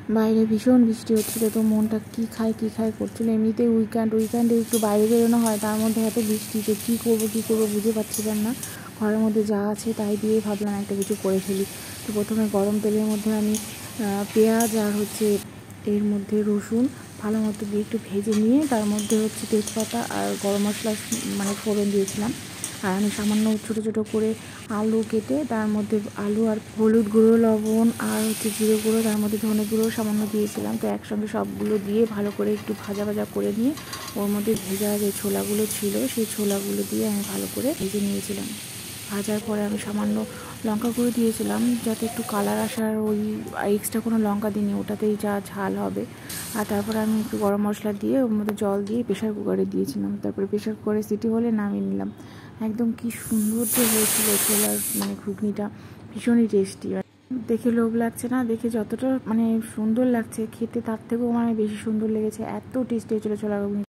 বাইরে ভীষণ বৃষ্টি হচ্ছিলো, তো মনটা কী খায় করছিলো। এমনিতেই উইকেন্ডে একটু বাইরে বেরোনো হয়, তার মধ্যে এত বৃষ্টি, যে কী করবো বুঝে পাচ্ছিলাম না। ঘরের মধ্যে যা আছে তাই দিয়ে ভাবলাম একটা কিছু করে ফেলি। তো প্রথমে গরম তেলের মধ্যে আমি পেঁয়াজ আর এর মধ্যে রসুন ভালো মতো দিয়ে একটু ভেজে নিয়ে তার মধ্যে তেজপাতা আর গরম মশলা ফোড়ন দিয়েছিলাম। আর আমি সামান্য ছোটো ছোটো করে আলু কেটে তার মধ্যে আলু আর হলুদ গুঁড়ো, লবণ আর জিরে গুঁড়ো, তার মধ্যে ধনে গুঁড়ো সামান্য দিয়েছিলাম। তো একসঙ্গে সবগুলো দিয়ে ভালো করে একটু ভাজা করে নিয়ে ওর মধ্যে ভেজা যে ছোলাগুলো ছিল সেই ছোলাগুলো দিয়ে আমি ভালো করে ভেজে নিয়েছিলাম। ভাজার পরে আমি সামান্য লঙ্কা গুঁড়ো দিয়েছিলাম যাতে একটু কালার আসার, ওই এক্সট্রা কোনো লঙ্কা দিইনি, ওটাতেই যা ঝাল হবে। আর তারপরে আমি একটু গরম মশলা দিয়ে ওর মধ্যে জল দিয়ে প্রেশার কুকারে দিয়েছিলাম। তারপরে প্রেশার কুকারে সিটি হলে নামিয়ে নিলাম। একদম কি সুন্দর যে হয়েছিল ছোলার ঘুগনিটা, ভীষণই টেস্টি। দেখে লোভ লাগছে না, দেখে যতটা সুন্দর লাগছে, খেতে তার থেকেও বেশি সুন্দর লেগেছে। এত টেস্টি হয়েছিল ছোলার ঘুগনি।